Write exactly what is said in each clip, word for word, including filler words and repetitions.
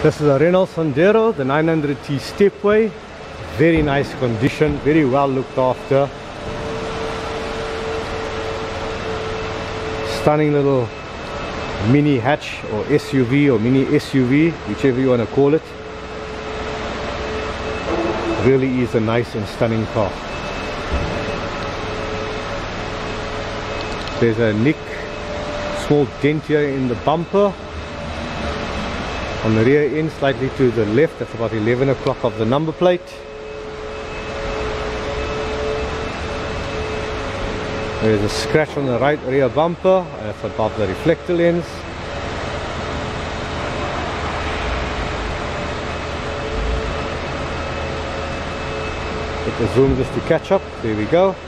This is a Renault Sandero, the nine hundred T Stepway. Very nice condition, very well looked after. Stunning little mini hatch or S U V or mini S U V, whichever you want to call it. Really is a nice and stunning car. There's a nick, small dent here in the bumper. On the rear end, slightly to the left, that's about eleven o'clock of the number plate. There's a scratch on the right rear bumper, that's above the reflector lens. Get the zoom just to catch up, there we go.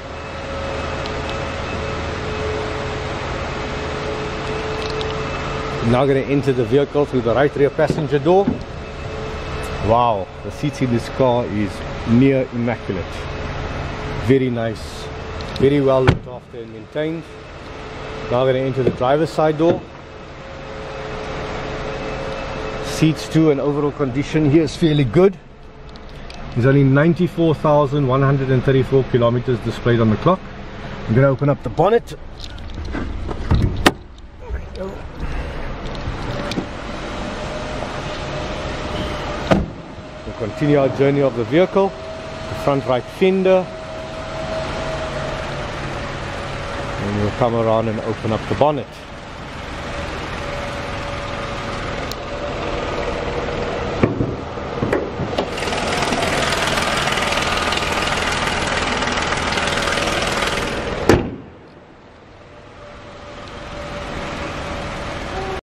Now going to enter the vehicle through the right rear passenger door. Wow, the seats in this car is near immaculate. Very nice, very well looked after and maintained. Now going to enter the driver's side door. Seats too, and overall condition here is fairly good. There's only ninety-four thousand one hundred thirty-four kilometers displayed on the clock. I'm going to open up the bonnet. Continue our journey of the vehicle. The front right fender, and we'll come around and open up the bonnet.